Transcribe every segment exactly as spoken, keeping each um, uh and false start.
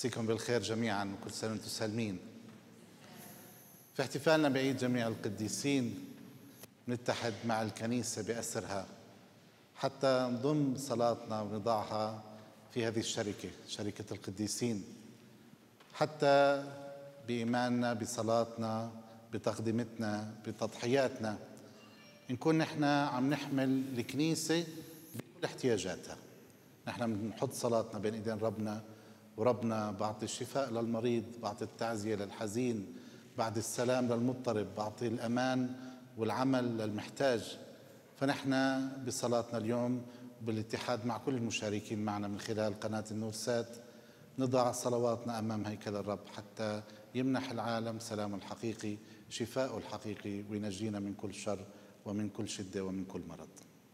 مسيكم بالخير جميعا وكل سنة وانتم سالمين. في احتفالنا بعيد جميع القديسين نتحد مع الكنيسة بأسرها حتى نضم صلاتنا ونضعها في هذه الشركة، شركة القديسين، حتى بإيماننا بصلاتنا بتقدمتنا بتضحياتنا نكون نحن عم نحمل الكنيسة بكل احتياجاتها. نحن بنحط صلاتنا بين ايدين ربنا، وربنا بعطي الشفاء للمريض، بعطي التعزية للحزين، بعطي السلام للمضطرب، بعطي الأمان والعمل للمحتاج. فنحن بصلاتنا اليوم بالاتحاد مع كل المشاركين معنا من خلال قناة النور سات نضع صلواتنا أمام هيكل الرب حتى يمنح العالم سلامه الحقيقي، شفاءه الحقيقي، وينجينا من كل شر ومن كل شدة ومن كل مرض.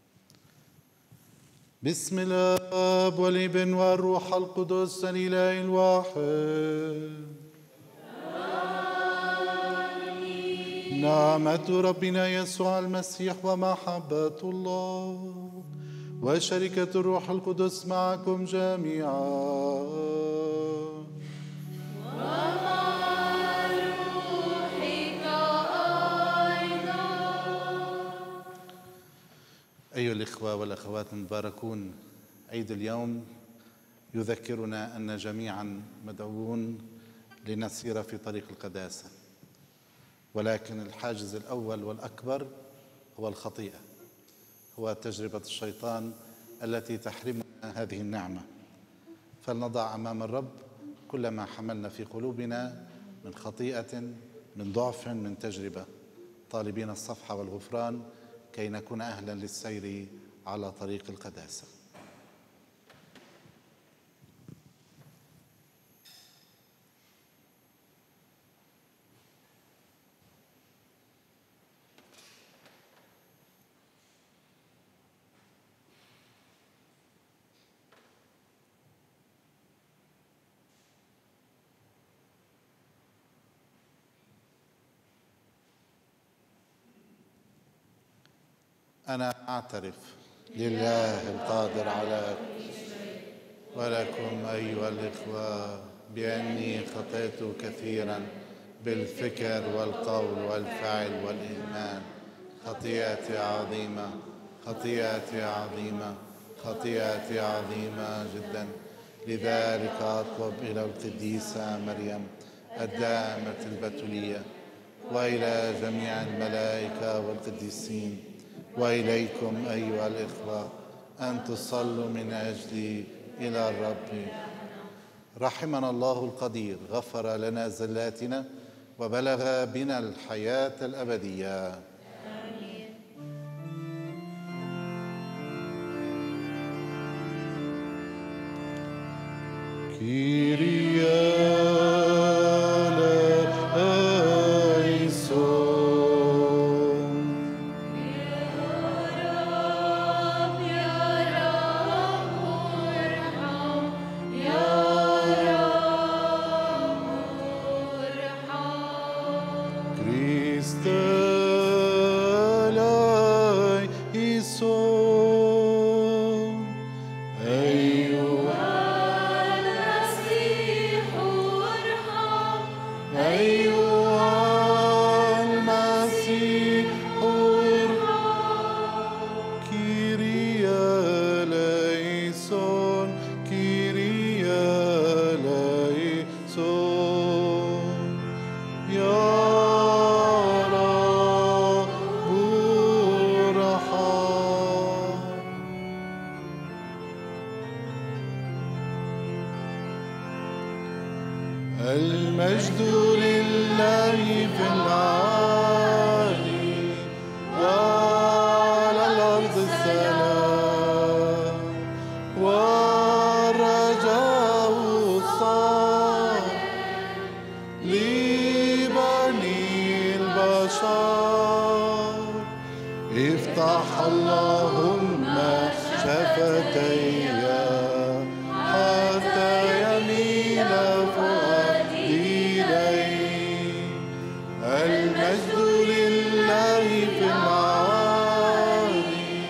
بسم الآب والابن والروح القدس الإله الواحد. آمين. نعمة ربنا يسوع المسيح ومحبة الله وشركة الروح القدس معكم جميعا. أيها الإخوة والأخوات المباركون، عيد اليوم يذكرنا أن جميعا مدعوون لنسير في طريق القداسة، ولكن الحاجز الأول والأكبر هو الخطيئة، هو تجربة الشيطان التي تحرمنا هذه النعمة. فلنضع أمام الرب كل ما حملنا في قلوبنا من خطيئة، من ضعف، من تجربة، طالبين الصفح والغفران كي نكون أهلا للسير على طريق القداسة. أنا أعترف لله القادر على كل شيء ولكم أيها الإخوة بأني خطئت كثيرا بالفكر والقول والفعل والإيمان، خطيئتي عظيمة خطيئتي عظيمة خطيئتي عظيمة جدا. لذلك أطلب إلى القديسة مريم الدائمة البتولية وإلى جميع الملائكة والقديسين وإليكم أيها الإخوة أن تصلوا من أجلي إلى الرب. رحمنا الله القدير، غفر لنا زلاتنا وبلغ بنا الحياة الأبدية. آمين. كيريا المجد لله في العالي وعلى الأرض السلام والرجاء الصالح لبني البشر. افتح اللهم شفتي حتى يميل فؤادي إليك. المجد لله في العالي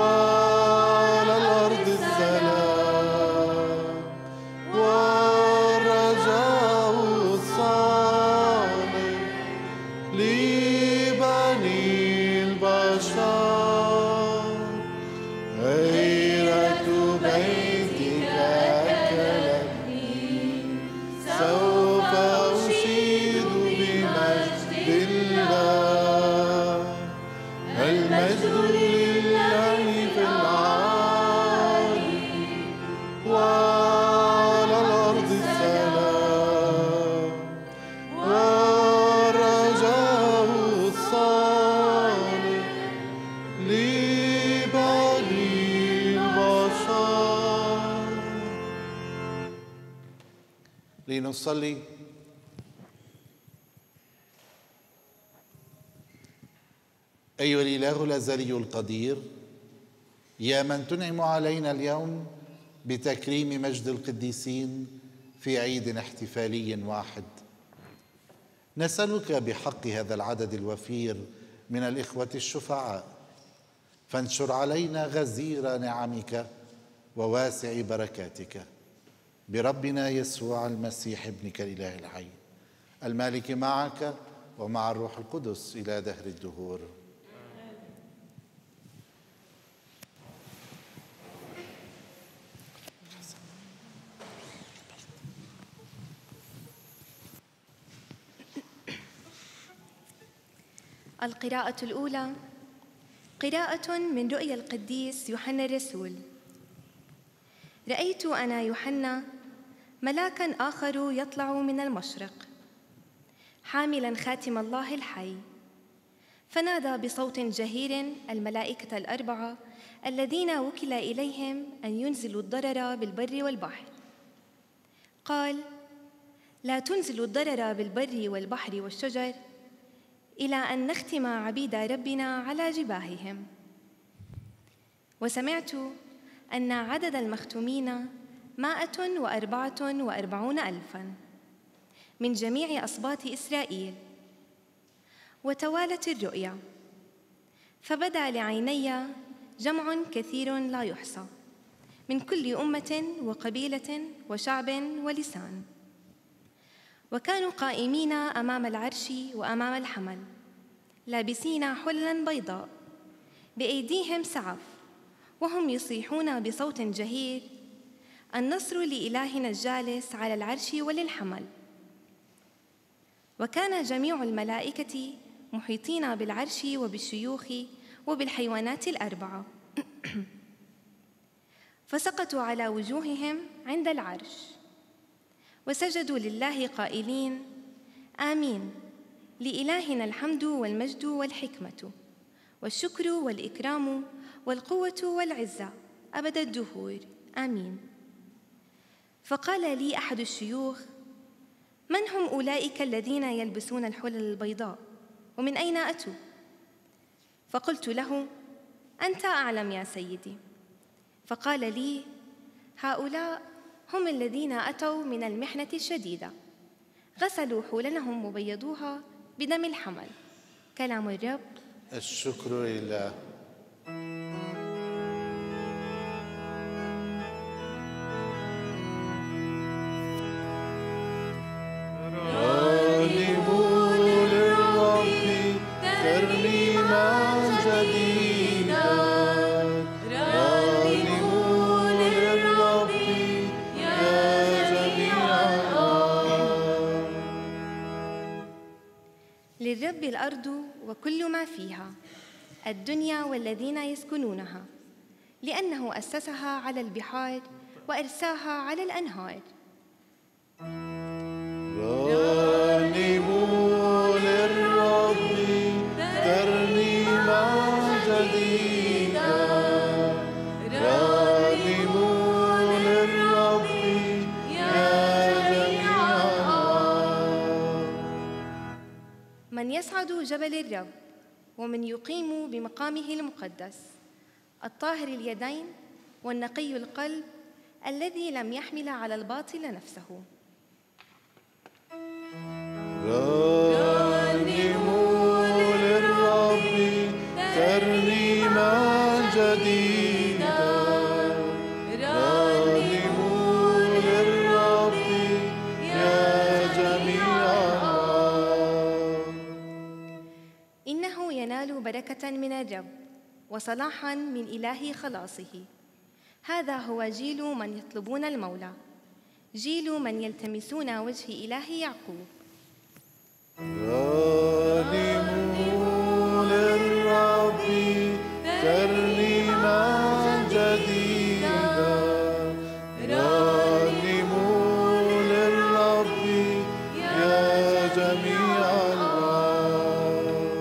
وعلى الأرض السلام لنصلي. أيها الإله الأزلي القدير، يا من تنعم علينا اليوم بتكريم مجد القديسين في عيد احتفالي واحد، نسألك بحق هذا العدد الوفير من الإخوة الشفعاء فانشر علينا غزير نعمك وواسع بركاتك بربنا يسوع المسيح ابنك الإله الحي المالك معك ومع الروح القدس إلى دهر الدهور. القراءة الأولى قراءة من رؤيا القديس يوحنا الرسول. رأيت أنا يوحنا ملاكاً آخر يطلع من المشرق حاملاً خاتم الله الحي، فنادى بصوت جهير الملائكة الأربعة الذين وكل إليهم أن ينزلوا الضرر بالبر والبحر. قال: لا تنزلوا الضرر بالبر والبحر والشجر إلى أن نختم عبيد ربنا على جباههم. وسمعت أن عدد المختومين مائة وأربعة وأربعون ألفاً من جميع أسباط إسرائيل. وتوالت الرؤيا، فبدا لعيني جمع كثير لا يحصى من كل أمة وقبيلة وشعب ولسان، وكانوا قائمين أمام العرش وأمام الحمل لابسين حللاً بيضاء بأيديهم سعف، وهم يصيحون بصوت جهير: النصر لإلهنا الجالس على العرش وللحمل. وكان جميع الملائكة محيطين بالعرش وبالشيوخ وبالحيوانات الأربعة فسقطوا على وجوههم عند العرش وسجدوا لله قائلين: آمين، لإلهنا الحمد والمجد والحكمة والشكر والإكرام والقوة والعزة أبد الدهور، آمين. فقال لي أحد الشيوخ: من هم أولئك الذين يلبسون الحلل البيضاء، ومن أين أتوا؟ فقلت له: أنت أعلم يا سيدي. فقال لي: هؤلاء هم الذين أتوا من المحنة الشديدة، غسلوا حللهم وبيضوها بدم الحمل. كلام الرب. الشكر لله. للرب الأرض وكل ما فيها، الدنيا والذين يسكنونها، لأنه أسسها على البحار وأرساها على الأنهار. رنموا للرب ترنيما جديدة، رنموا للرب يا جميع الأرض. من يصعد جبل الرب ومن يقيم بمقامه المقدس، الطاهر اليدين والنقي القلب الذي لم يحمل على الباطل نفسه. رنموا للرب ترنيما جديدة، رنموا للرب يا جميع الأرض. إنه ينال بركة من الرب وصلاحاً من إله خلاصه. هذا هو جيل من يطلبون المولى، جيل من يلتمسون وجه إله يعقوب. رنموا للرب ترنيما جديدة، رنموا للرب يا جميع الأرض.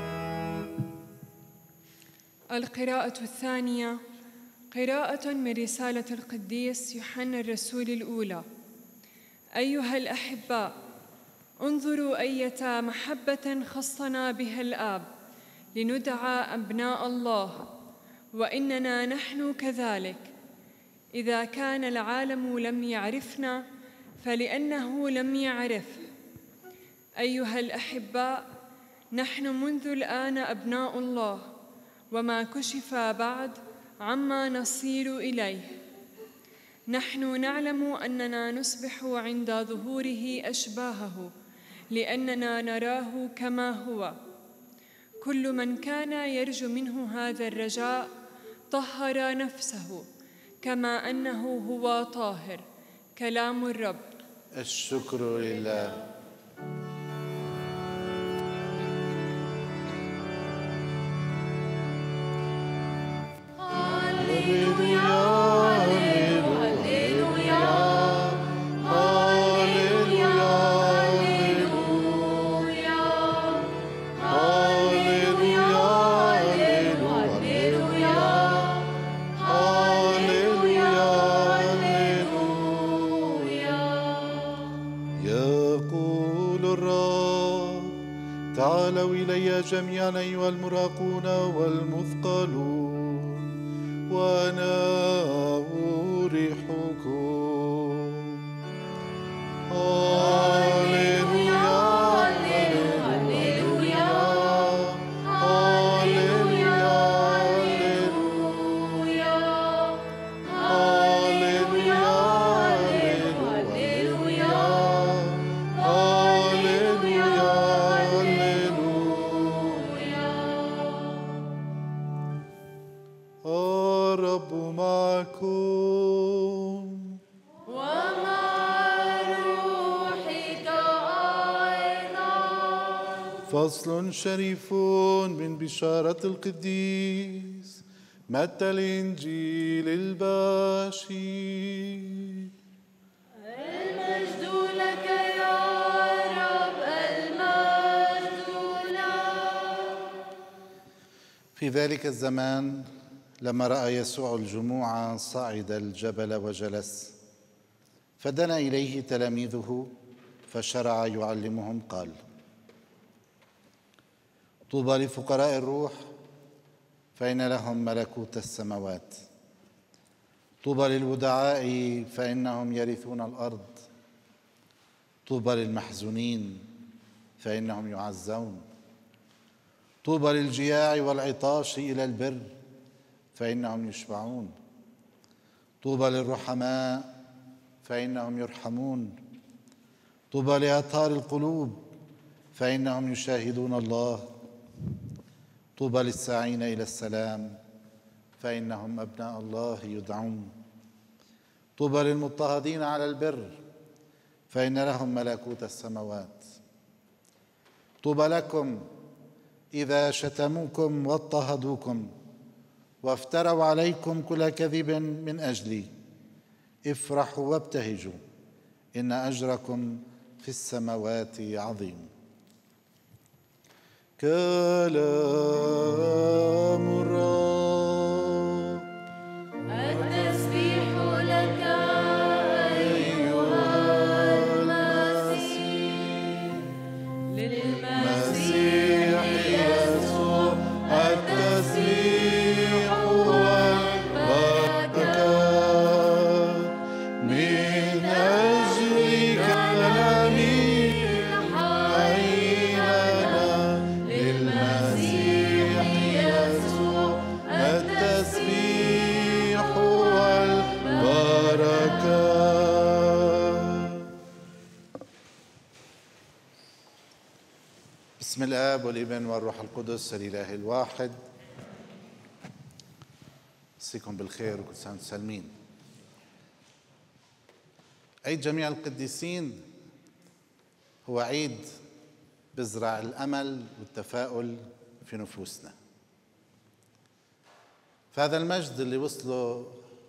القراءة الثانية قراءة من رسالة القديس يوحنا الرسول الأولى. أيها الأحباء، انظروا أية محبة خصنا بها الآب لندعى أبناء الله، وإننا نحن كذلك. إذا كان العالم لم يعرفنا فلأنه لم يعرفه. أيها الأحباء، نحن منذ الآن أبناء الله، وما كشف بعد عما نصير إليه. نحن نعلم أننا نصبح عند ظهوره أشباهه، لأننا نراه كما هو. كل من كان يرجو منه هذا الرجاء طهر نفسه كما أنه هو طاهر. كلام الرب. الشكر لله. تعالوا إلي جميعا أيها المراقون والمثقلون وأنا أريحكم. هاليلويا هاليلويا هاليلويا هاليلويا هاليلويا الرب معكم ومع روحك أيضا. فصل شريف من بشارة القديس متى الإنجيل البشير. المجد لك يا رب، المجد لك. في ذلك الزمان لما رأى يسوع الجموع صعد الجبل وجلس، فدنا إليه تلاميذه فشرع يعلمهم قال: طوبى لفقراء الروح فإن لهم ملكوت السماوات. طوبى للودعاء فإنهم يرثون الأرض. طوبى للمحزونين فإنهم يعزون. طوبى للجياع والعطاش إلى البر فإنهم يشبعون. طوبى للرحماء فإنهم يرحمون. طوبى لأطهار القلوب فإنهم يشاهدون الله. طوبى للساعين إلى السلام فإنهم أبناء الله يدعون. طوبى للمضطهدين على البر فإن لهم ملكوت السماوات. طوبى لكم إذا شتموكم واضطهدوكم وافتروا عليكم كل كذب من أجلي، افرحوا وابتهجوا، إن أجركم في السماوات عظيم. كلام الرب. التسبيح لك أيها المسيح، للمسيح يسوع التسبيح والبركات من أجل كلامي حينا. للمسيح يسوع التسبيح والبركات. بسم الآب والابن والروح القدس الإله الواحد. مسيكم بالخير وكل سنة وانتم سالمين. عيد جميع القديسين هو عيد بزرع الأمل والتفاؤل في نفوسنا. فهذا المجد اللي وصلوا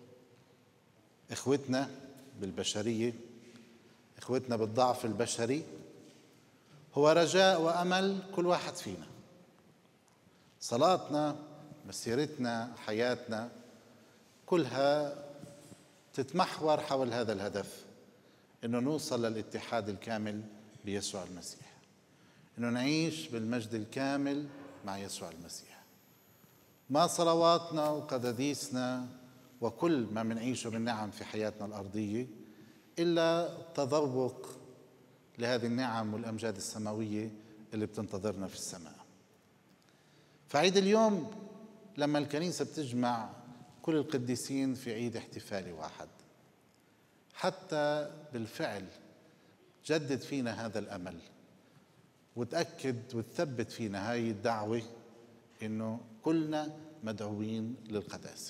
إخوتنا بالبشرية، إخوتنا بالضعف البشري، هو رجاء وأمل كل واحد فينا. صلاتنا، مسيرتنا، حياتنا كلها تتمحور حول هذا الهدف، إنه نوصل للاتحاد الكامل بيسوع المسيح، إنه نعيش بالمجد الكامل مع يسوع المسيح. ما صلواتنا وقداديسنا وكل ما منعيشه من نعم في حياتنا الأرضية إلا تذوق لهذه النعم والأمجاد السماوية اللي بتنتظرنا في السماء. فعيد اليوم لما الكنيسة بتجمع كل القديسين في عيد احتفالي واحد، حتى بالفعل جدد فينا هذا الأمل وتأكد وتثبت فينا هاي الدعوة إنه كلنا مدعوين للقداسة.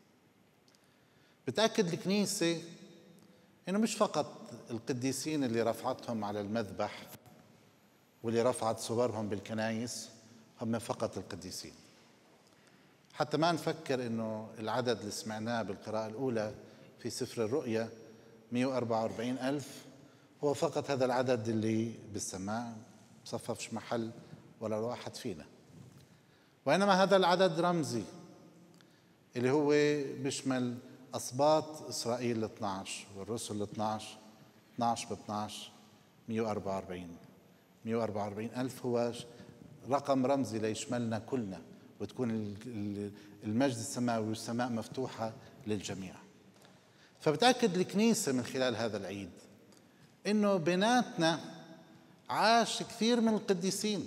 بتأكد الكنيسة إنه مش فقط القديسين اللي رفعتهم على المذبح واللي رفعت صورهم بالكنايس هم فقط القديسين، حتى ما نفكر إنه العدد اللي سمعناه بالقراءة الأولى في سفر الرؤيا مئة وأربعة وأربعين ألف هو فقط هذا العدد اللي بالسماء مصففش محل ولا واحد فينا، وإنما هذا العدد رمزي اللي هو بيشمل أسباط إسرائيل ال اثني عشر والرسل ال اثني عشر اثني عشر ب اثني عشر مئة وأربعة وأربعين مئة وأربعة وأربعين ألف هو رقم رمزي ليشملنا كلنا وتكون المجد السماوي والسماء مفتوحة للجميع. فبتأكد الكنيسة من خلال هذا العيد إنه بيناتنا عاش كثير من القديسين،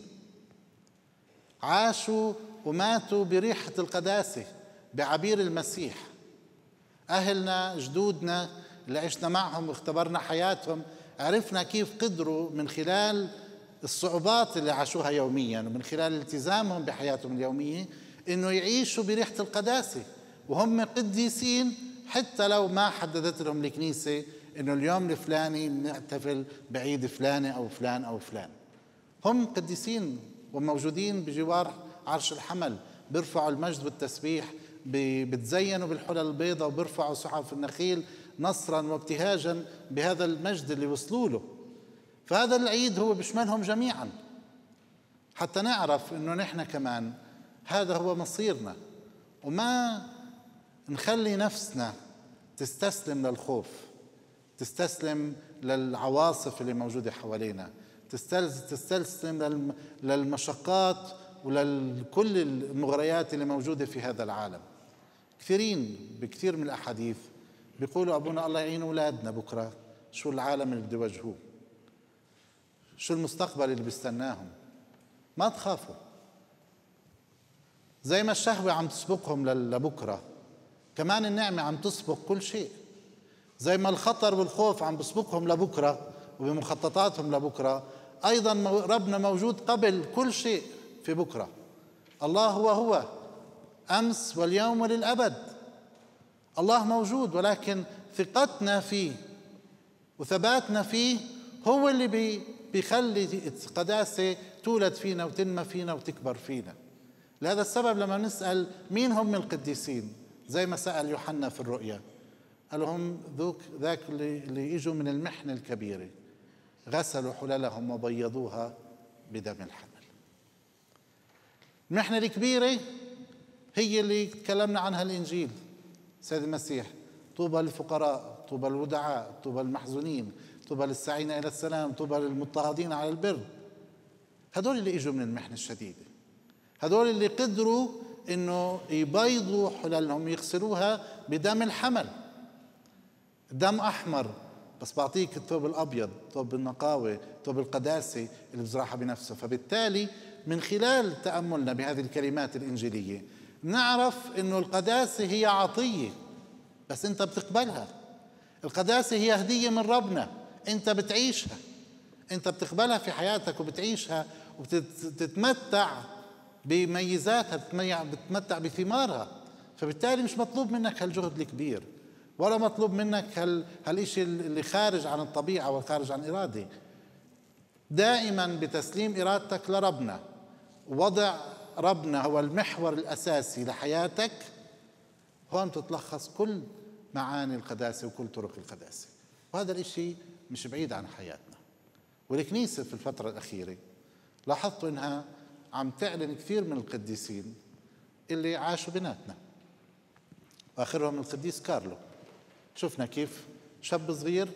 عاشوا وماتوا بريحة القداسة بعبير المسيح. أهلنا جدودنا اللي عشنا معهم واختبرنا حياتهم عرفنا كيف قدروا من خلال الصعوبات اللي عاشوها يوميا ومن خلال التزامهم بحياتهم اليومية إنه يعيشوا بريحة القداسة وهم قديسين، حتى لو ما حددت لهم الكنيسة إنه اليوم الفلاني نحتفل بعيد فلاني أو فلان أو فلان. هم قديسين وموجودين بجوار عرش الحمل، بيرفعوا المجد والتسبيح، بتزينوا بالحلل البيضاء وبيرفعوا سحف النخيل نصرا وابتهاجا بهذا المجد اللي وصلوا له. فهذا العيد هو بيشملهم جميعا حتى نعرف إنه نحن كمان هذا هو مصيرنا، وما نخلي نفسنا تستسلم للخوف، تستسلم للعواصف اللي موجودة حوالينا، تستسلم للمشقات ولكل المغريات اللي موجودة في هذا العالم. كثيرين بكثير من الأحاديث بيقولوا أبونا الله يعين أولادنا بكرة، شو العالم اللي بده يواجهوه، شو المستقبل اللي بيستناهم. ما تخافوا، زي ما الشهوة عم تسبقهم لبكرة كمان النعمة عم تسبق كل شيء. زي ما الخطر والخوف عم بسبقهم لبكرة وبمخططاتهم لبكرة، أيضا ربنا موجود قبل كل شيء في بكرة. الله هو هو أمس واليوم وللأبد. الله موجود، ولكن ثقتنا فيه وثباتنا فيه هو اللي بي بيخلي القداسة تولد فينا وتنمى فينا وتكبر فينا. لهذا السبب لما نسأل مين هم القديسين زي ما سأل يوحنا في الرؤيا، قال لهم ذوك ذاك اللي, اللي يجوا من المحنة الكبيرة غسلوا حللهم وبيضوها بدم الحمل. المحنة الكبيرة هي اللي تكلمنا عنها الإنجيل. سيد المسيح طوبى للفقراء، طوبى للودعاء، طوبى للمحزونين، طوبى للساعين إلى السلام، طوبى للمضطهدين على البر. هدول اللي اجوا من المحنة الشديدة، هدول اللي قدروا انه يبيضوا حللهم يغسلوها بدم الحمل. دم احمر بس بعطيك الثوب الابيض، ثوب النقاوه، ثوب القداسه اللي بزرعها بنفسه. فبالتالي من خلال تاملنا بهذه الكلمات الانجيليه نعرف انه القداسه هي عطيه بس انت بتقبلها. القداسه هي هديه من ربنا، انت بتعيشها، انت بتقبلها في حياتك وبتعيشها وبتتمتع بميزاتها، بتتمتع بثمارها. فبالتالي مش مطلوب منك هالجهد الكبير ولا مطلوب منك هال هالشيء اللي خارج عن الطبيعة والخارج عن إرادة. دائما بتسليم إرادتك لربنا، ووضع ربنا هو المحور الأساسي لحياتك، هون تتلخص كل معاني القداسة وكل طرق القداسة. وهذا الشيء مش بعيد عن حياتنا. والكنيسة في الفترة الأخيرة لاحظتوا إنها عم تعلن كثير من القديسين اللي عاشوا بيناتنا، وآخرهم القديس كارلو. شفنا كيف شاب صغير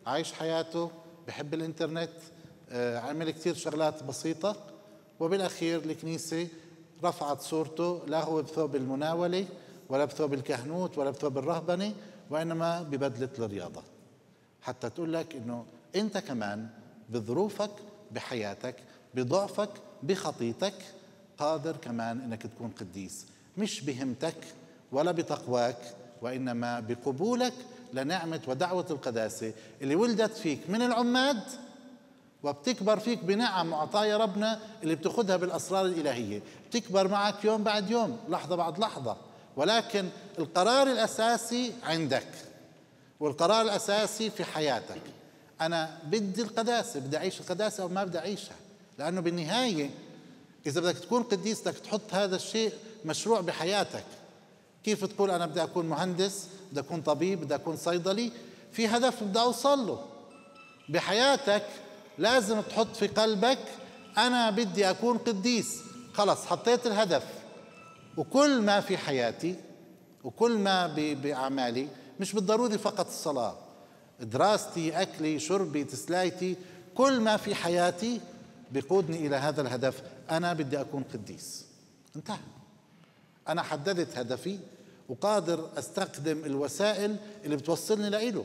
عايش حياته، بحب الإنترنت، عمل كتير شغلات بسيطة، وبالأخير الكنيسة رفعت صورته، لا هو بثوب المناولة ولا بثوب الكهنوت ولا بثوب الرهبنة، وإنما ببدلة الرياضة، حتى تقول لك إنه أنت كمان بظروفك، بحياتك، بضعفك، بخطيتك قادر كمان إنك تكون قديس، مش بهمتك ولا بتقواك، وإنما بقبولك لنعمة ودعوة القداسة اللي ولدت فيك من العماد وبتكبر فيك بنعم وعطايا ربنا اللي بتاخدها بالأسرار الإلهية، بتكبر معك يوم بعد يوم، لحظة بعد لحظة، ولكن القرار الأساسي عندك، والقرار الأساسي في حياتك. أنا بدي القداسة، بدي أعيش القداسة أو ما بدي أعيشها، لأنه بالنهاية إذا بدك تكون قديس بدك تحط هذا الشيء مشروع بحياتك. كيف تقول أنا بدي أكون مهندس، بدي أكون طبيب، بدي أكون صيدلي، في هدف بدي أوصل له بحياتك، لازم تحط في قلبك أنا بدي أكون قديس. خلص حطيت الهدف، وكل ما في حياتي وكل ما بأعمالي، مش بالضروري فقط الصلاة، دراستي، أكلي، شربي، تسلايتي، كل ما في حياتي بيقودني إلى هذا الهدف، أنا بدي أكون قديس. انتهى، أنا حددت هدفي وقادر أستخدم الوسائل اللي بتوصلني لإله.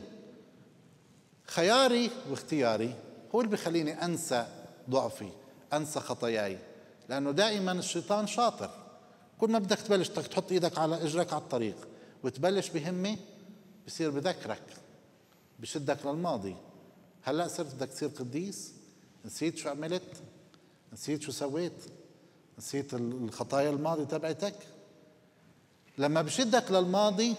خياري واختياري هو اللي بيخليني أنسى ضعفي، أنسى خطاياي، لأنه دائما الشيطان شاطر. كل ما بدك تبلش بدك تحط إيدك على إجرك على الطريق وتبلش بهمة، بصير بذكرك، بشدك للماضي. هلأ صرت بدك تصير قديس، نسيت شو عملت، نسيت شو سويت، نسيت الخطايا الماضي تبعتك. لما بشدك للماضي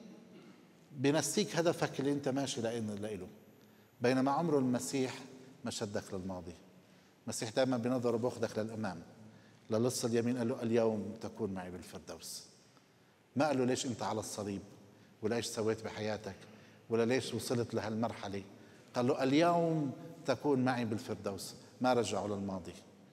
بنسيك هدفك اللي انت ماشي لإله، بينما عمره المسيح ما شدك للماضي. المسيح دائما بنظره بأخذك للأمام، للص اليمين، قال له اليوم تكون معي بالفردوس. ما قال له ليش انت على الصليب، ولا ايش سويت بحياتك، ولا ليش وصلت لهالمرحلة، قال له اليوم تكون معي بالفردوس. ما رجعوا للماضي.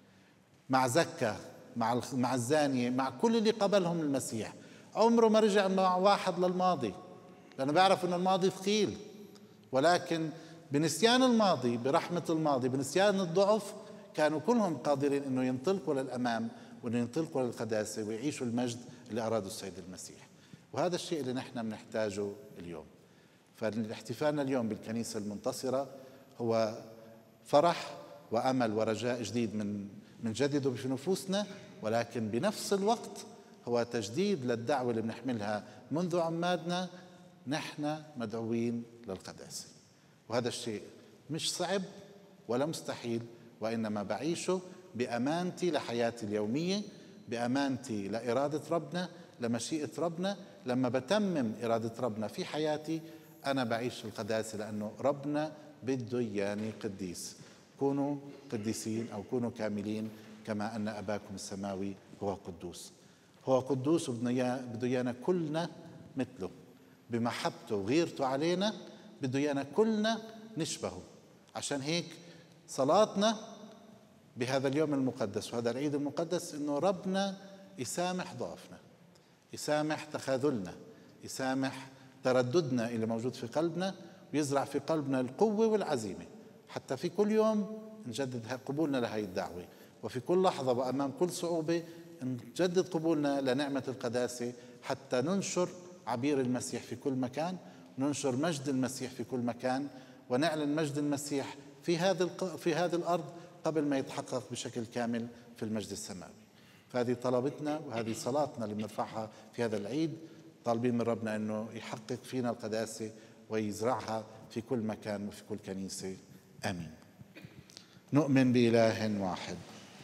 مع زكا، مع مع الزانية، مع كل اللي قبلهم المسيح، عمره ما رجع مع واحد للماضي، لأنه بيعرف أن الماضي ثقيل. ولكن بنسيان الماضي، برحمة الماضي، بنسيان الضعف، كانوا كلهم قادرين أنه ينطلقوا للأمام وأنه ينطلقوا للقداسة ويعيشوا المجد اللي أراده السيد المسيح. وهذا الشيء اللي نحن بنحتاجه اليوم. فاحتفالنا اليوم بالكنيسة المنتصرة هو فرح وأمل ورجاء جديد من من جديده في نفوسنا، ولكن بنفس الوقت هو تجديد للدعوة اللي بنحملها منذ عمادنا. نحن مدعوين للقداسة، وهذا الشيء مش صعب ولا مستحيل، وإنما بعيشه بأمانتي لحياتي اليومية، بأمانتي لإرادة ربنا، لمشيئة ربنا. لما بتمم إرادة ربنا في حياتي أنا بعيش القداسة، لأنه ربنا بده إياني قديس. كونوا قديسين أو كونوا كاملين كما أن أباكم السماوي هو قدوس. هو قدوس وبده إيانا كلنا مثله، بمحبته وغيرته علينا بده إيانا كلنا نشبهه. عشان هيك صلاتنا بهذا اليوم المقدس وهذا العيد المقدس إنه ربنا يسامح ضعفنا، يسامح تخاذلنا، يسامح ترددنا اللي موجود في قلبنا، ويزرع في قلبنا القوة والعزيمة، حتى في كل يوم نجدد قبولنا لهذه الدعوة، وفي كل لحظة وأمام كل صعوبة نجدد قبولنا لنعمة القداسة، حتى ننشر عبير المسيح في كل مكان، ننشر مجد المسيح في كل مكان، ونعلن مجد المسيح في هذا في هذه الأرض قبل ما يتحقق بشكل كامل في المجد السماوي. فهذه طلبتنا وهذه صلاتنا اللي بنرفعها في هذا العيد، طالبين من ربنا أنه يحقق فينا القداسة ويزرعها في كل مكان وفي كل كنيسة. آمين. نؤمن بإله واحد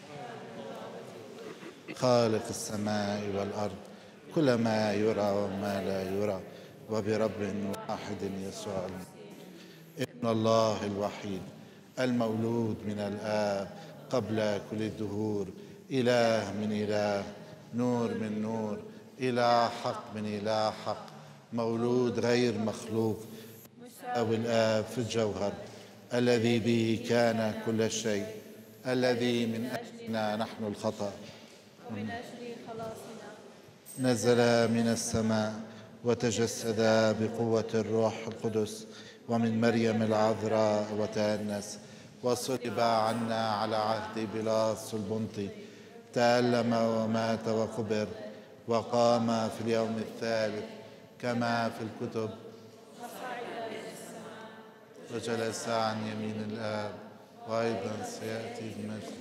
خالق السماء والأرض، كل ما يرى وما لا يرى، وبرب واحد يسوع ابن الله الوحيد المولود من الآب قبل كل الدهور، إله من إله، نور من نور، إله حق من إله حق، مولود غير مخلوق، أو الآب في الجوهر، الذي به كان كل شيء، الذي من أجلنا نحن الخطأ ومن أجل خلاصنا نزل من السماء وتجسد بقوة الروح القدس ومن مريم العذراء وتأنس وصلب عنا على عهد بيلاطس البنطي، تألم ومات وقبر وقام في اليوم الثالث كما في الكتب، وجلس عن يمين الآب، وأيضا سيأتي بمجد.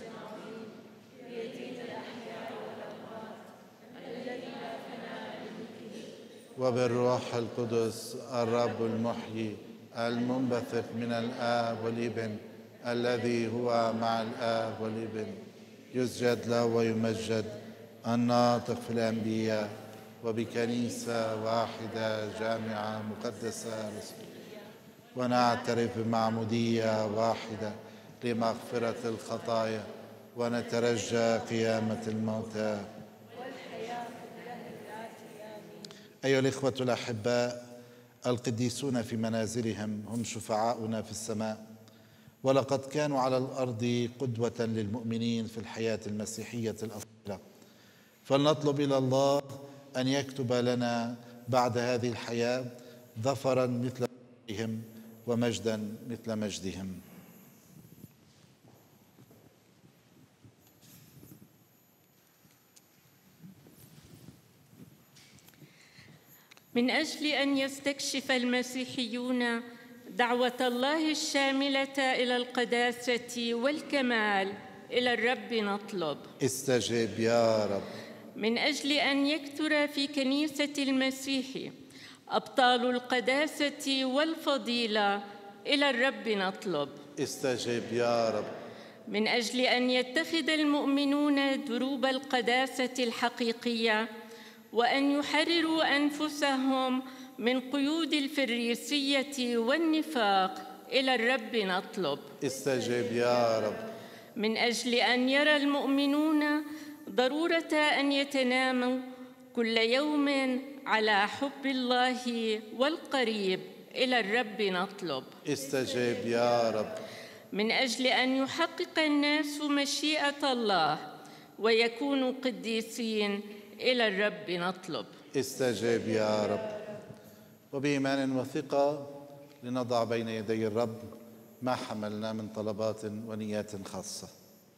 وبالروح القدس الرب المحيي المنبثق من الآب والابن الذي هو مع الآب والابن، يسجد له ويمجد، الناطق في الأنبياء، وبكنيسة واحدة جامعة مقدسة رسولية، ونعترف بمعمودية واحدة لمغفرة الخطايا، ونترجى قيامة الموتى. أيها الإخوة الأحباء، القديسون في منازلهم هم شفعاؤنا في السماء، ولقد كانوا على الأرض قدوة للمؤمنين في الحياة المسيحية الأصيلة، فلنطلب إلى الله أن يكتب لنا بعد هذه الحياة ظفرا مثل ظفرهم ومجدا مثل مجدهم. من أجل أن يستكشف المسيحيون دعوة الله الشاملة إلى القداسة والكمال، إلى الرب نطلب. استجب يا رب. من أجل أن يكثر في كنيسة المسيح أبطال القداسة والفضيلة، إلى الرب نطلب. استجب يا رب. من أجل أن يتخذ المؤمنون دروب القداسة الحقيقية، وأن يحرروا أنفسهم من قيود الفريسية والنفاق، إلى الرب نطلب. استجب يا رب. من أجل أن يرى المؤمنون ضرورة أن يتناموا كل يوم على حب الله والقريب، إلى الرب نطلب. استجب يا رب. من أجل أن يحقق الناس مشيئة الله ويكونوا قديسين، إلى الرب نطلب. استجب يا رب. وبإيمان وثقة لنضع بين يدي الرب ما حملنا من طلبات ونيات خاصة.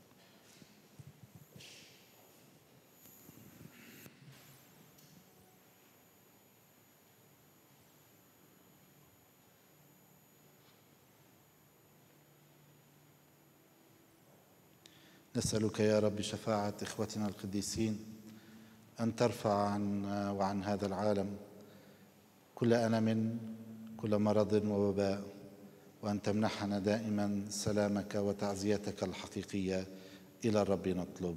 نسألك يا رب شفاعة إخوتنا القديسين أن ترفع عنا وعن هذا العالم كل ألم، كل مرض ووباء، وأن تمنحنا دائما سلامك وتعزيتك الحقيقية، إلى الرب نطلب.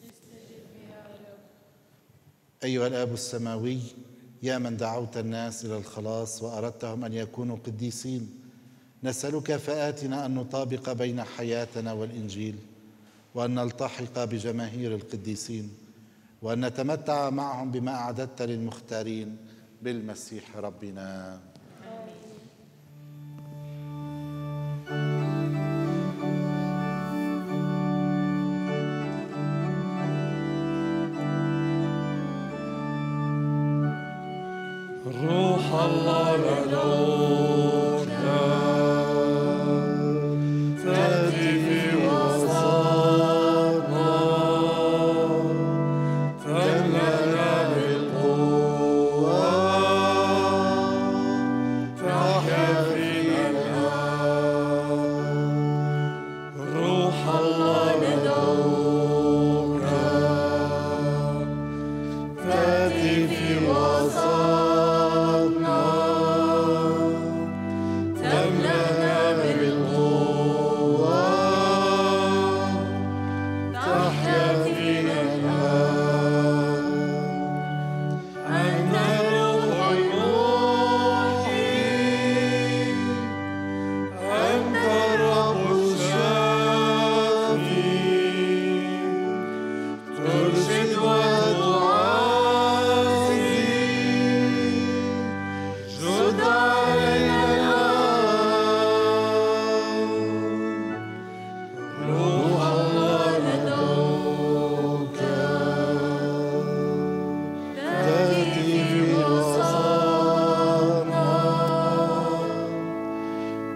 أيها الآب السماوي، يا من دعوت الناس إلى الخلاص وأردتهم أن يكونوا قديسين، نسألك فآتنا أن نطابق بين حياتنا والإنجيل، وأن نلتحق بجماهير القديسين، وأن نتمتع معهم بما أعددت للمختارين بالمسيح ربنا. روح الله ملوكنا تأتي في وسطنا، تملأنا بالقوة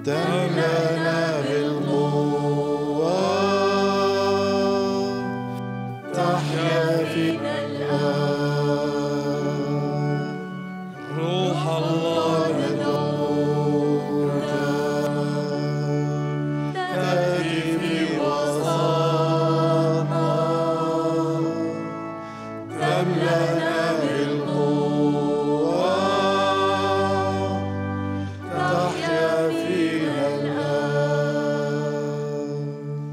تملأنا بالقوة تحيا فينا الآن روح الله ندعوك تأتي في وسطنا تملأنا بالقوة تحيا فينا الآن.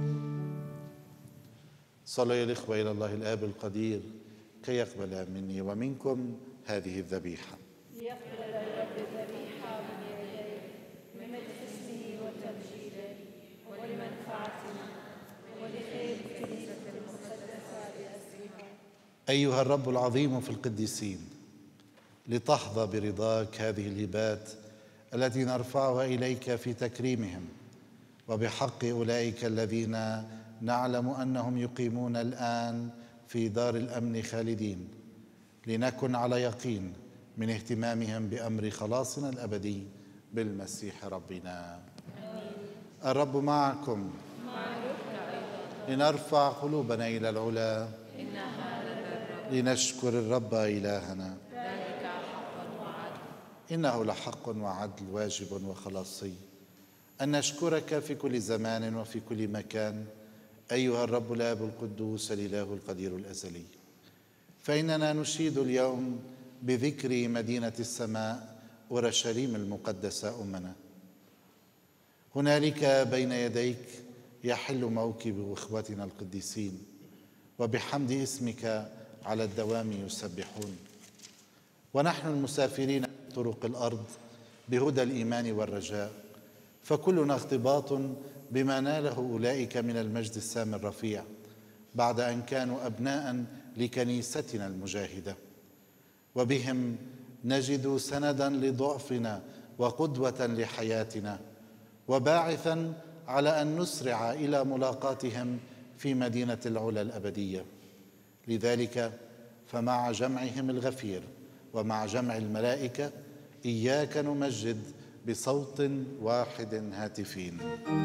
صلوا يا الإخوة إلى الله الآب القدير كي يقبل مني ومنكم هذه الذبيحة. ليقبل الرب الذبيحة من يديه بمجد اسمه وتمجيده ولمنفعتنا ولخير الكنيسة المقدسة بأسرها. أيها الرب العظيم في القديسين، لتحظى برضاك هذه الهبات التي نرفعها إليك في تكريمهم وبحق أولئك الذين نعلم أنهم يقيمون الآن في دار الأمن خالدين، لنكن على يقين من اهتمامهم بأمر خلاصنا الأبدي بالمسيح ربنا. آمين. الرب معكم. لنرفع قلوبنا إلى العلا لنشكر الرب إلهنا. ذلك حق وعدل. إنه لحق وعدل واجب وخلاصي أن نشكرك في كل زمان وفي كل مكان أيها الرب الآب القدوس الإله القدير الأزلي، فإننا نشيد اليوم بذكر مدينة السماء أورشليم المقدسة أمنا. هنالك بين يديك يحل موكب إخوتنا القديسين، وبحمد اسمك على الدوام يسبحون، ونحن المسافرين طرق الأرض بهدى الإيمان والرجاء، فكلنا اغتباط بما ناله أولئك من المجد السامي الرفيع بعد أن كانوا أبناء لكنيستنا المجاهدة، وبهم نجد سندا لضعفنا وقدوة لحياتنا، وباعثا على أن نسرع إلى ملاقاتهم في مدينة العلا الأبدية. لذلك فمع جمعهم الغفير ومع جمع الملائكة إياك نمجد بصوت واحد هاتفين.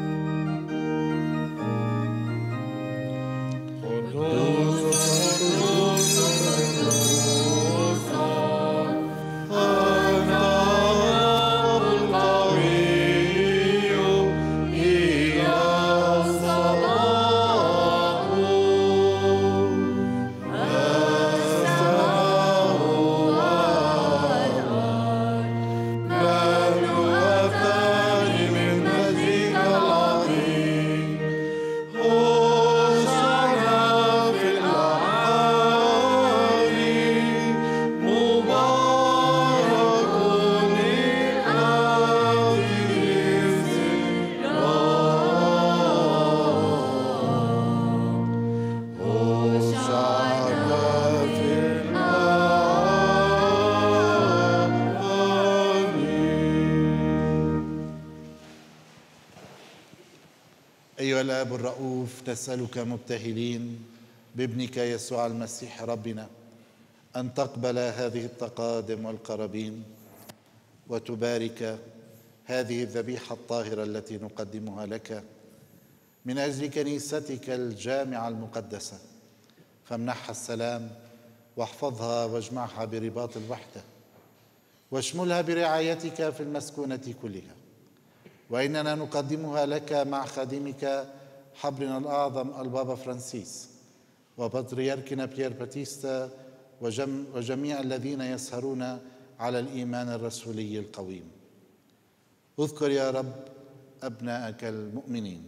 أيها الآب الرؤوف، نسألك مبتهلين بابنك يسوع المسيح ربنا أن تقبل هذه التقادم والقرابين وتبارك هذه الذبيحة الطاهرة التي نقدمها لك من أجل كنيستك الجامعة المقدسة، فامنحها السلام واحفظها واجمعها برباط الوحدة واشملها برعايتك في المسكونة كلها. وإننا نقدمها لك مع خادمك حبرنا الأعظم البابا فرانسيس وبطريركنا بيير باتيستا وجم وجميع الذين يسهرون على الإيمان الرسولي القويم. اذكر يا رب أبناءك المؤمنين.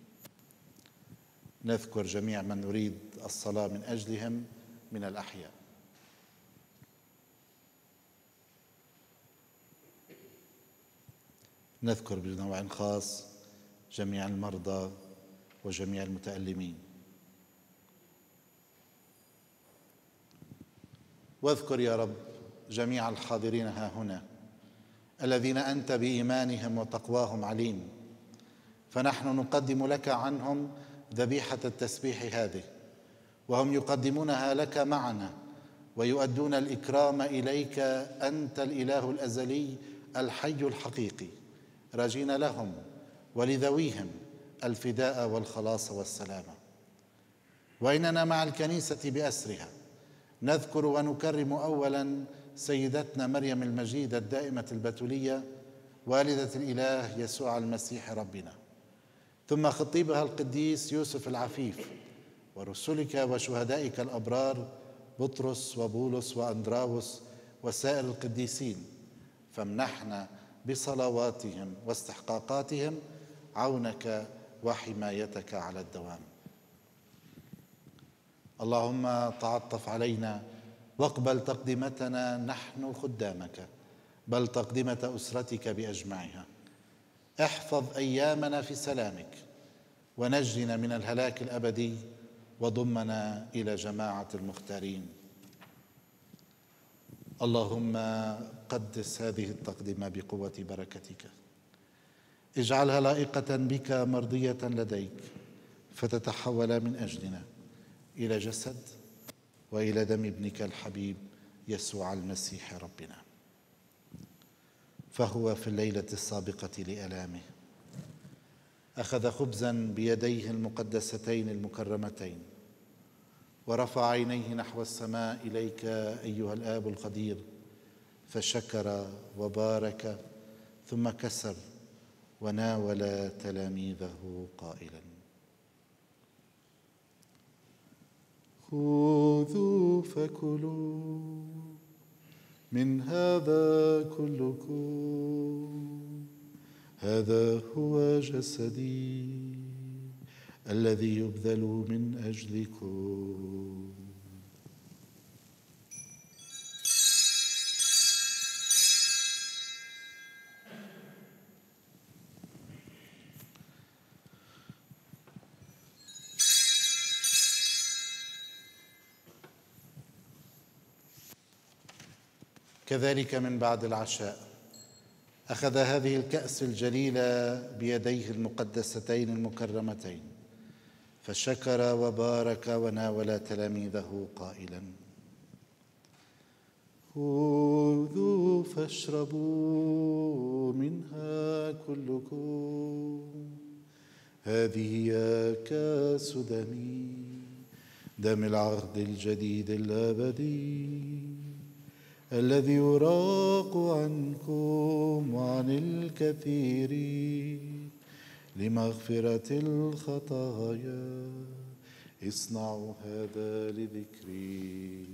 نذكر جميع من نريد الصلاة من أجلهم من الأحياء. نذكر بنوع خاص جميع المرضى وجميع المتألمين. واذكر يا رب جميع الحاضرين ها هنا الذين أنت بإيمانهم وتقواهم عليم، فنحن نقدم لك عنهم ذبيحة التسبيح هذه، وهم يقدمونها لك معنا ويؤدون الإكرام إليك أنت الإله الأزلي الحي الحقيقي، راجين لهم ولذويهم الفداء والخلاص والسلامة. وإننا مع الكنيسة بأسرها نذكر ونكرم أولاً سيدتنا مريم المجيدة الدائمة البتولية والدة الإله يسوع المسيح ربنا، ثم خطيبها القديس يوسف العفيف، ورسلك وشهدائك الأبرار بطرس وبولس وأندراوس وسائر القديسين، فامنحنا بصلواتهم واستحقاقاتهم عونك وحمايتك على الدوام. اللهم تعطف علينا واقبل تقدمتنا نحن خدامك، بل تقدمة أسرتك بأجمعها. احفظ أيامنا في سلامك، ونجنا من الهلاك الأبدي، وضمنا إلى جماعة المختارين. اللهم قدس هذه التقدمة بقوة بركتك، اجعلها لائقة بك مرضية لديك، فتتحول من أجلنا إلى جسد وإلى دم ابنك الحبيب يسوع المسيح ربنا. فهو في الليلة السابقة لآلامه أخذ خبزاً بيديه المقدستين المكرمتين، ورفع عينيه نحو السماء إليك أيها الآب القدير، فشكر وبارك، ثم كسر وناول تلاميذه قائلاً: خذوا فكلوا من هذا كلكم، هذا هو جسدي الذي يبذل من أجلكم. كذلك من بعد العشاء أخذ هذه الكأس الجليلة بيديه المقدستين المكرمتين، فشكر وبارك وناول تلاميذه قائلاً: خذوا فاشربوا منها كلكم، هذه هي كأس دمي، دم العهد الجديد الأبدي، الذي يراق عنكم وعن الكثيرين لمغفرة الخطايا. اصنعوا هذا لذكري.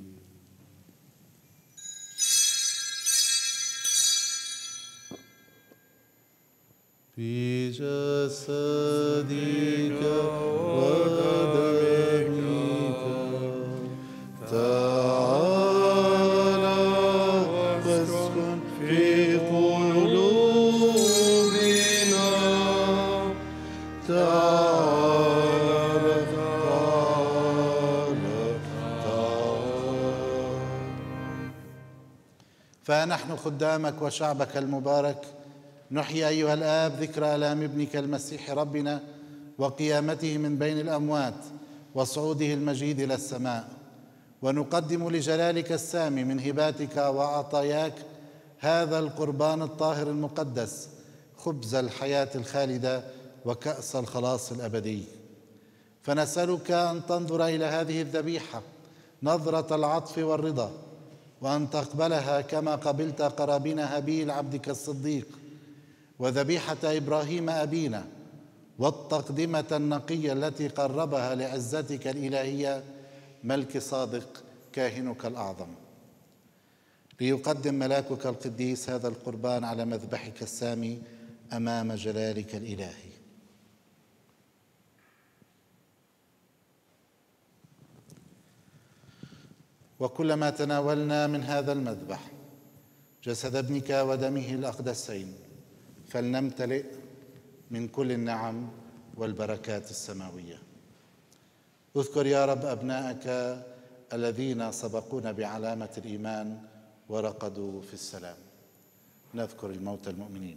في جسدك ودمك تعالى واسكن في قلوبنا. تعالى تعالى تعالى. فنحن خدامك وشعبك المبارك نحيي أيها الآب ذكرى آلام ابنك المسيح ربنا وقيامته من بين الأموات وصعوده المجيد إلى السماء، ونقدم لجلالك السامي من هباتك وعطاياك هذا القربان الطاهر المقدس، خبز الحياة الخالدة وكأس الخلاص الأبدي. فنسألك أن تنظر إلى هذه الذبيحة نظرة العطف والرضا، وأن تقبلها كما قبلت قرابين هابيل عبدك الصديق، وذبيحة إبراهيم أبينا، والتقدمة النقية التي قربها لعزتك الإلهية ملك صادق كاهنك الأعظم، ليقدم ملاكك القديس هذا القربان على مذبحك السامي أمام جلالك الإلهي. وكلما تناولنا من هذا المذبح جسد ابنك ودمه الأقدسين، فلنمتلئ من كل النعم والبركات السماوية. اذكر يا رب أبنائك الذين سبقونا بعلامة الإيمان ورقدوا في السلام. نذكر الموتى المؤمنين.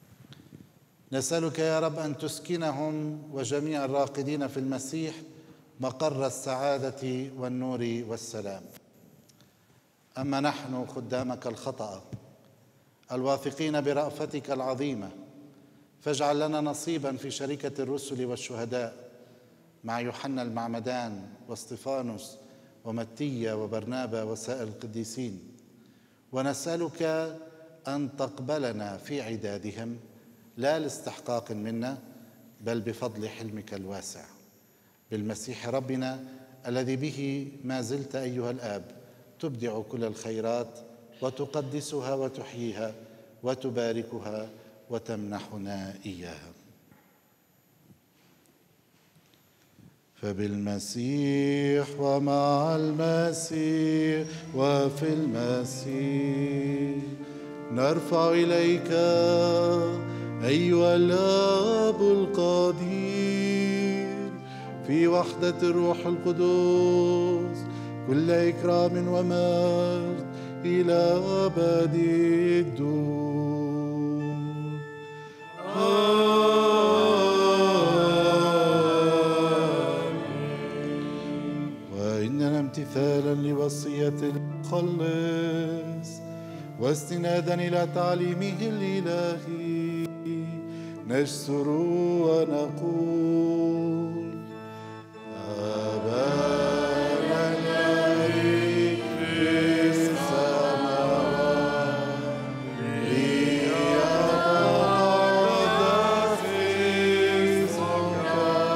نسألك يا رب أن تسكنهم وجميع الراقدين في المسيح مقر السعادة والنور والسلام. أما نحن خدامك الخطأ الواثقين برأفتك العظيمة، فاجعل لنا نصيبا في شركة الرسل والشهداء مع يوحنا المعمدان واستفانوس ومتيا وبرنابا وسائر القديسين، ونسألك أن تقبلنا في عدادهم لا لاستحقاق منا بل بفضل حلمك الواسع، بالمسيح ربنا الذي به ما زلت أيها الآب تبدع كل الخيرات وتقدسها وتحييها وتباركها وتمنحنا إياها. فبالمسيح ومع المسيح وفي المسيح نرفع إليك أيها الآب القدير في وحدة الروح القدس كل إكرام ومجد إلى أبد الدور. آمين. وإننا امتثالا لوصية المخلص واستنادا إلى تعليمه الإلهي نجسر ونقول: أبانا الذي في السماوات ليتقدس اسمك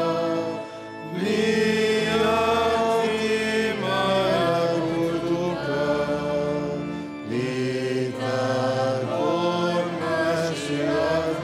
ليأتي ملكوتك لتكن مشيئتك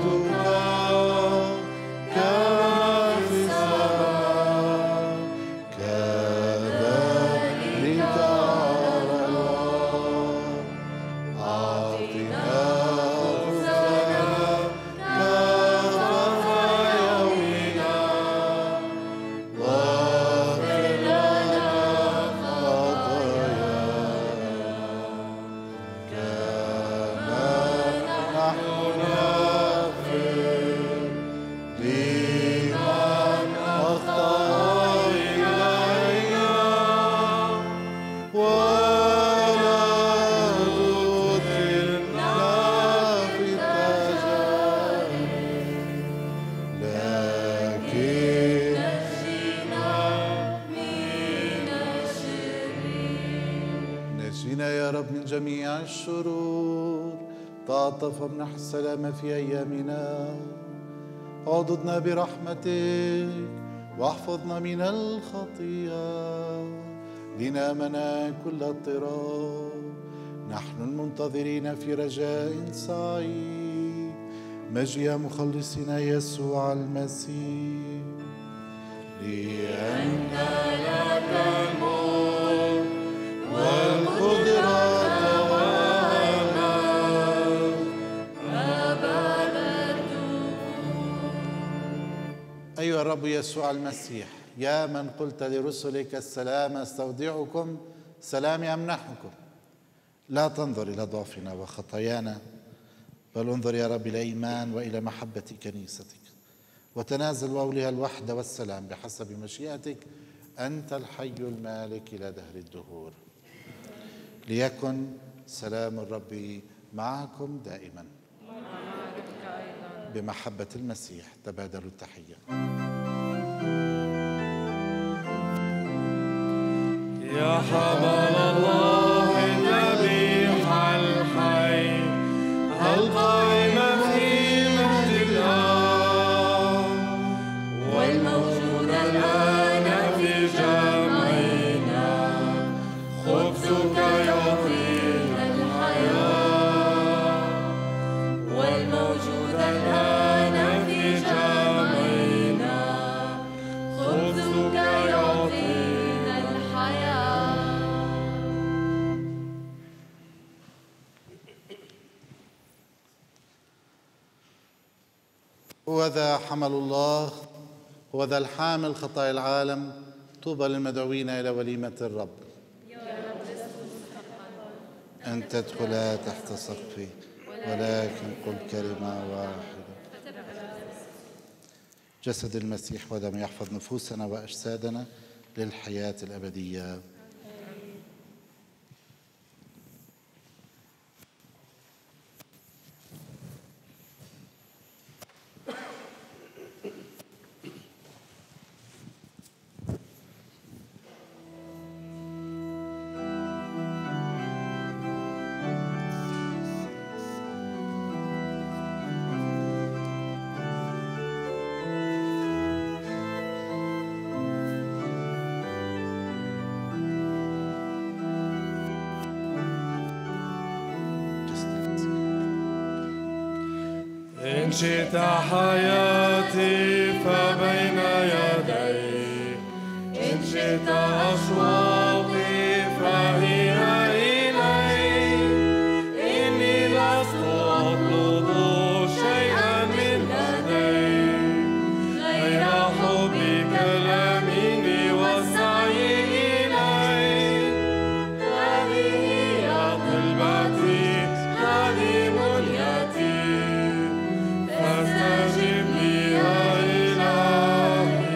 جميع الشرور، تعطف وامنح السلام في أيامنا، عضدنا برحمتك واحفظنا من الخطيئة لنامنا كل اضطراب، نحن المنتظرين في رجاء سعيد مجيء مخلصنا يسوع المسيح. لأن لك الملك والقدرة أيها الرب يسوع المسيح، يا من قلت لرسلك السلام أستودعكم سلامي أمنحكم، لا تنظر إلى ضعفنا وخطايانا بل انظر يا رب إلى إيمان وإلى محبة كنيستك، وتنازل وأولها الوحدة والسلام بحسب مشيئتك، أنت الحي المالك إلى دهر الدهور. ليكن سلام الرب معكم دائما. بمحبة المسيح تبادلوا التحية. يا حمل الله الذبيح الحي القائم في مجد الله والموجود الآن في جمعنا، خبزك يعطينا الحياة والموجود الآن في جمعنا، خبزك يعطينا الحياة. وذا حمل الله، وذا الحامل خطايا العالم، طوبى للمدعوين إلى وليمة الرب. أن تدخلا تحت سقفي ولكن قل كلمة واحدة. جسد المسيح ودم يحفظ نفوسنا وأجسادنا للحياة الأبدية. إن شئت حياتي فبين يديك، إن شئت أشواقي فهي إليك. إني لست أطلب شيئا من لديك غير حبك الأمين والسعي إليك. هذه هي طلبتي، هذه منيتي، فاستجب لي يا إلهي.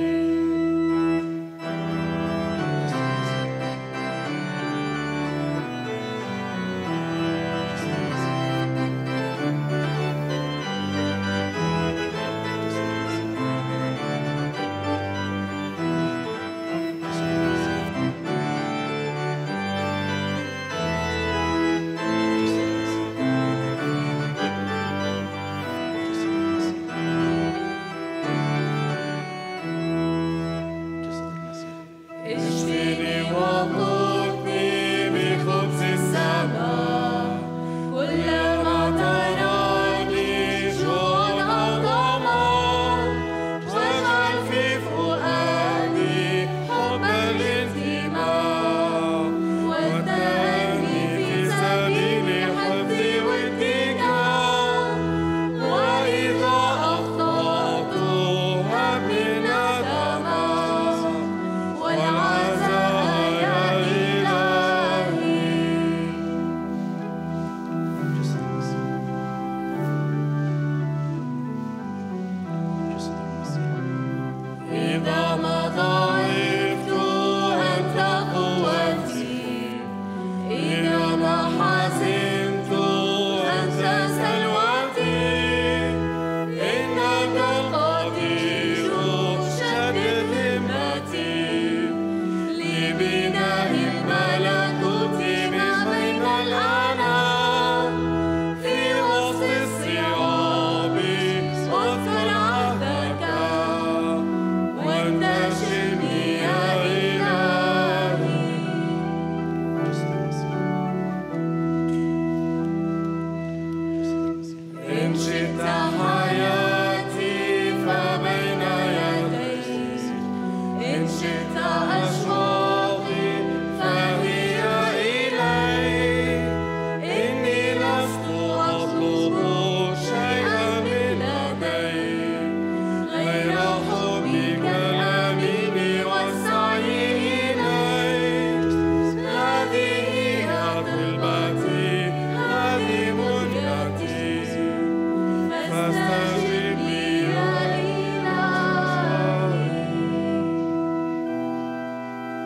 اشفني وقوتني بخبز السماء، كلما تراني جوعا أو ظمأ. واجعل في فؤادي حب الانتماء، والتأني في سبيل حفظي واتجاه. وإذا أخطأت هب لي ندما والعزاء يا إلهي. إذا ما ضعفت أنت قوتي، إذا ما حزنت أنت سلوتي. إنك القدير شدد همتي، لبناء الملكوت ما بين الأنام. في وسط الصعاب اذكر عهدك، وانتشلني يا إلهي. إن شئت حياتي فبين يديك، إن شئت أشواقي فهي إليك. إني لست أطلب شيئا من لديك غير حبك الأمين والسعي إليك. هذه هي طلبتي، هذه منيتي، فاستجب لي يا إلهي.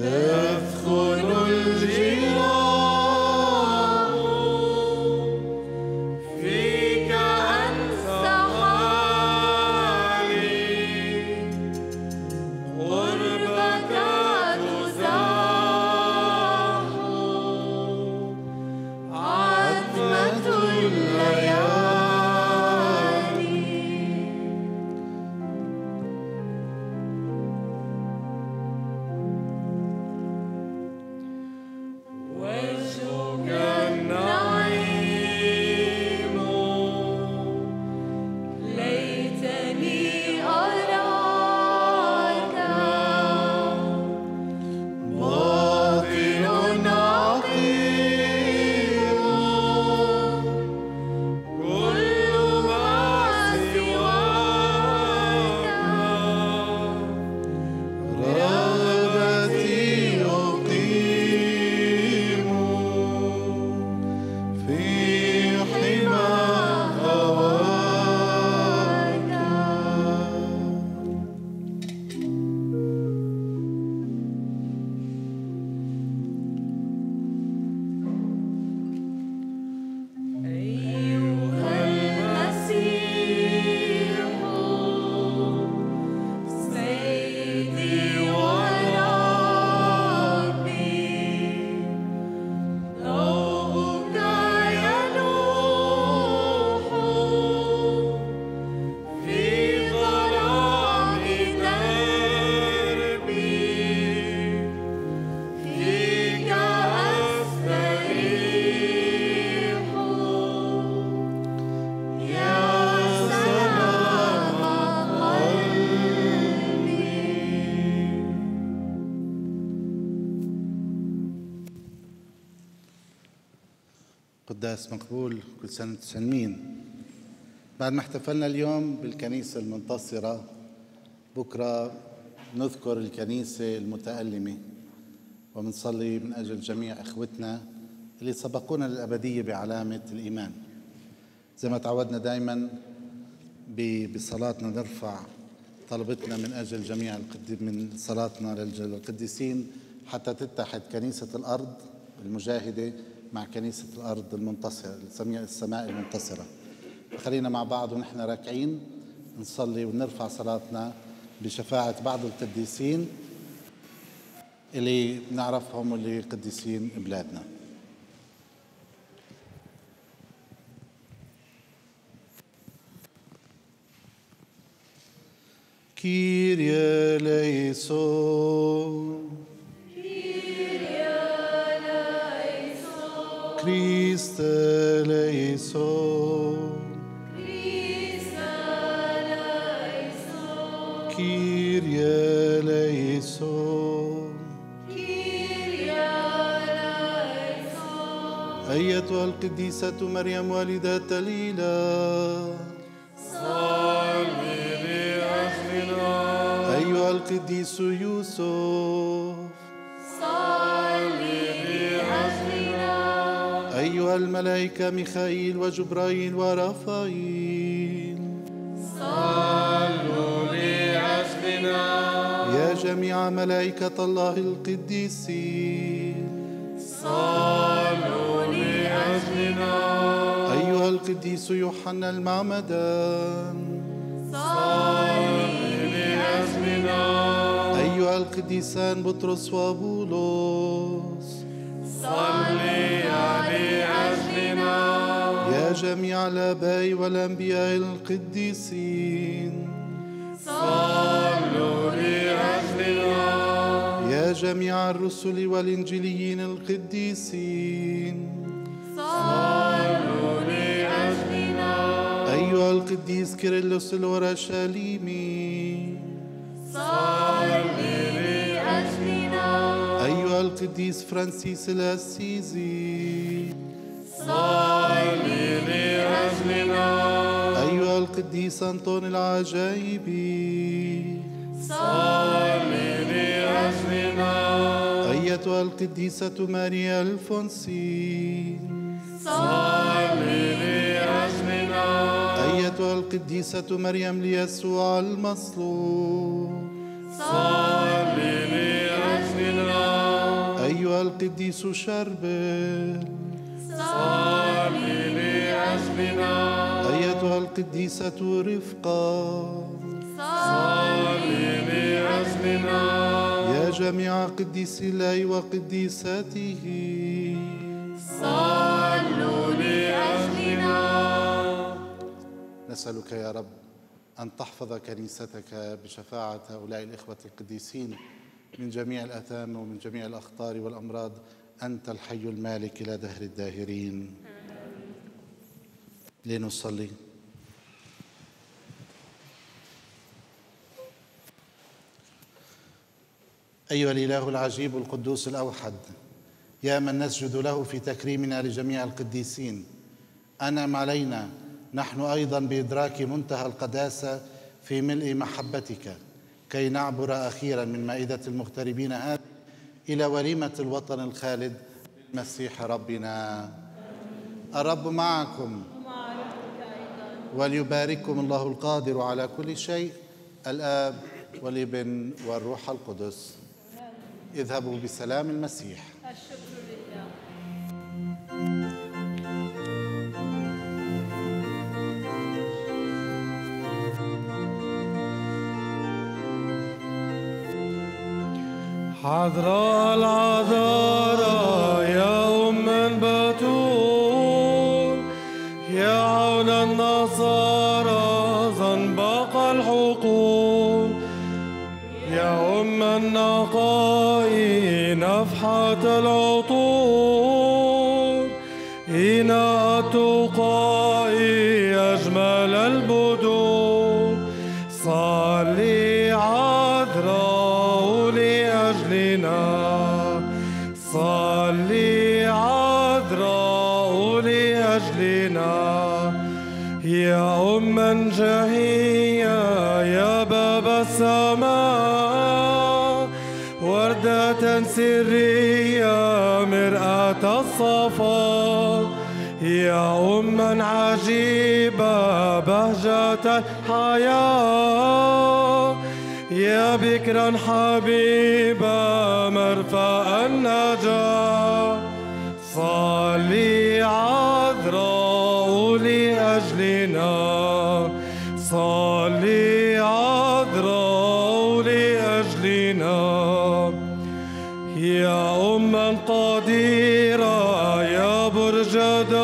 تثخن الجراح فيك أنسى حالي قربك تزاح عتمة الليالي وجهك النعيم ليتني أراك باطن عقيم كل ما سواك رغبتي أقيم في حمى هواك أيها المسيح سيدي وربي ضوءك يلوح في ظلام دربي فيك أستريح يا سلام قلبي. قداس مقبول، كل سنة وانتم سالمين. بعد ما احتفلنا اليوم بالكنيسة المنتصرة، بكرة نذكر الكنيسة المتألمة وبنصلي من أجل جميع إخوتنا اللي سبقونا للأبدية بعلامة الإيمان. زي ما تعودنا دايما ب- بصلاتنا نرفع طلبتنا من أجل جميع القد- من صلاتنا للقديسين حتى تتحد كنيسة الأرض المجاهدة مع كنيسة الأرض المنتصرة، نسميها السماء المنتصرة. خلينا مع بعض ونحن راكعين نصلي ونرفع صلاتنا بشفاعة بعض القديسين اللي نعرفهم واللي قديسين بلادنا. كيريا ليسون كريست ليسون كيريا ليسون أيتها القديسة مريم والدة الإله صلي لأجلنا أيها القديس يوسف صلي لأجلنا أيها الملائكة ميخائيل وجبرائيل ورافائيل صلوا لأجلنا يا جميع ملائكة الله القديسين صلوا لأجلنا أيها القديس يوحنا المعمدان صلي لأجلنا أيها القديسان بطرس وبولس صلي لأجلنا يا جميع الآباء والأنبياء القديسين صلوا لأجلنا يا جميع الرسل والإنجيليين القديسين صلوا لأجلنا أيها القديس كيرلس الأورشليمي صلي لأجلنا أيها القديس فرانسيس الأسيزي صلي لأجلنا أيها القديس أنطون العجائبي صلي لأجلنا أيتها القديسة ماريا الفونسي صلي لأجلنا أيتها القديسة مريم ليسوع المصلوب صلي لأجلنا القديس شربل صلي لأجلنا. أيتها القديسة رفقة صلي لأجلنا. يا جميع قديسي الله وقديساته صلوا لأجلنا. نسألك يا رب أن تحفظ كنيستك بشفاعة هؤلاء الإخوة القديسين من جميع الآثام ومن جميع الأخطار والأمراض. أنت الحي المالك إلى دهر الداهرين. لنصلي. أيها الإله العجيب القدوس الأوحد، يا من نسجد له في تكريمنا لجميع القديسين، أنعم علينا نحن أيضا بإدراك منتهى القداسة في ملء محبتك، كي نعبر أخيرا من مائدة المغتربين هذه إلى وليمة الوطن الخالد بالمسيح ربنا. الرب معكم وليبارككم الله القادر على كل شيء، الآب والابن والروح القدس. اذهبوا بسلام المسيح. الشكر لله. حضرة العذراء يا أم بتول، يا عون النصارى زنبق الحقول، يا أم النقاء نفحة العطور، إناء التقاء أجمل البدور. صلي عذراء لأجلنا، صلي عذراء لأجلنا، يا أما جهية يا باب السماء، وردة سرية مرآة الصفا، يا أما عجيبة بهجة الحياة، يا بكرا حبيبة مرفأ النجاة. صلي عذراء لأجلنا، صلي عذراء لأجلنا، يا أما قديرة يا برج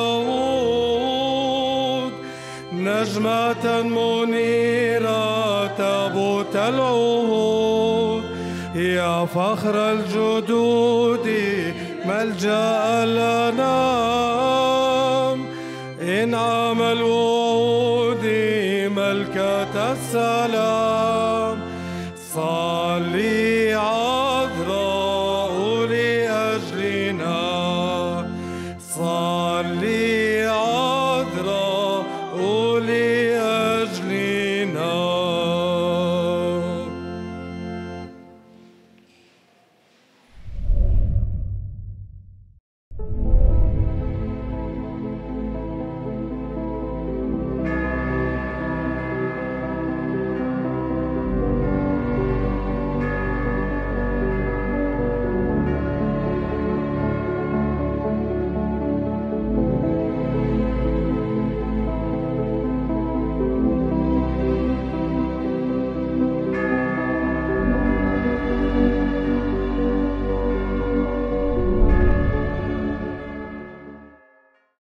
داود، نجمة منيرة تابوت العهود، يا فخر الجدود ملجأ الأنام، إنعام الوعود ملكة السلام. صلي